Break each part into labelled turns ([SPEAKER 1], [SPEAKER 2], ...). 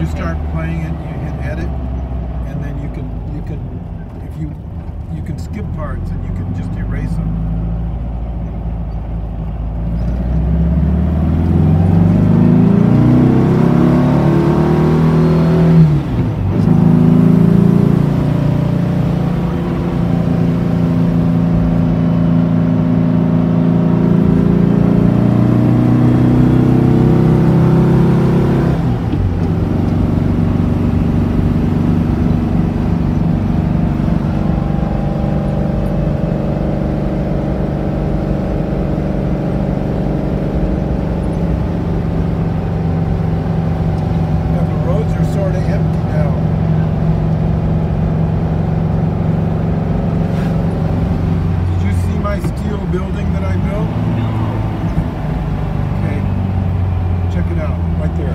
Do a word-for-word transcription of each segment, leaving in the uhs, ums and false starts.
[SPEAKER 1] start playing it, you hit edit, and then you can you can if you you can skip parts and you can just erase them. Building that I built? Okay, check it out, right there.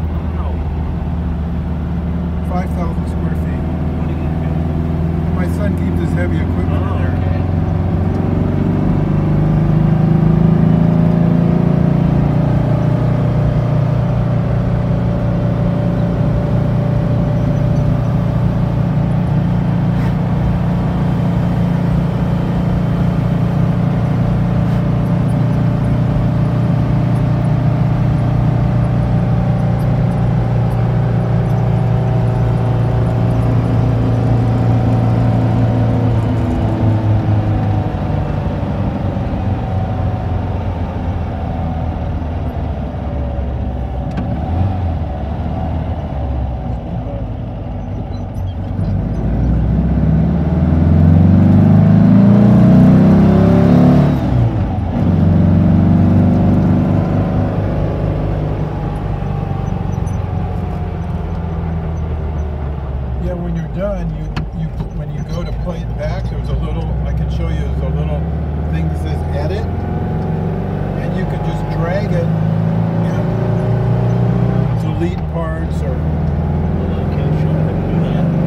[SPEAKER 1] five thousand square feet. My son keeps his heavy equipment in there. Yeah, when you're done, you, you when you go to play it back, there's a little, I can show you, there's a little thing that says edit, and you can just drag it and delete parts or...
[SPEAKER 2] Okay, sure, I can do that.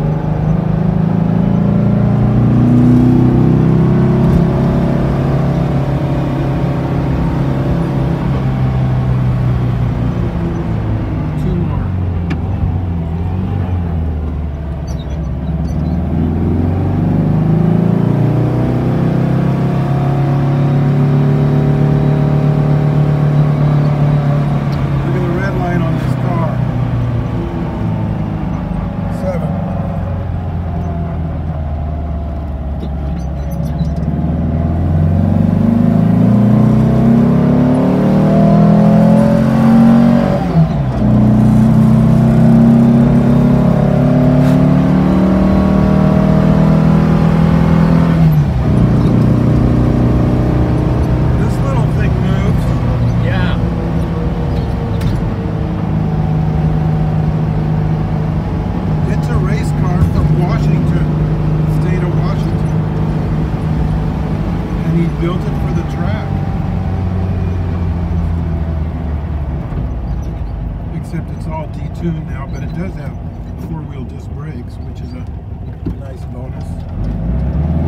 [SPEAKER 2] Built it for the track. Except it's all detuned now, but it does have four-wheel disc brakes, which is a nice bonus.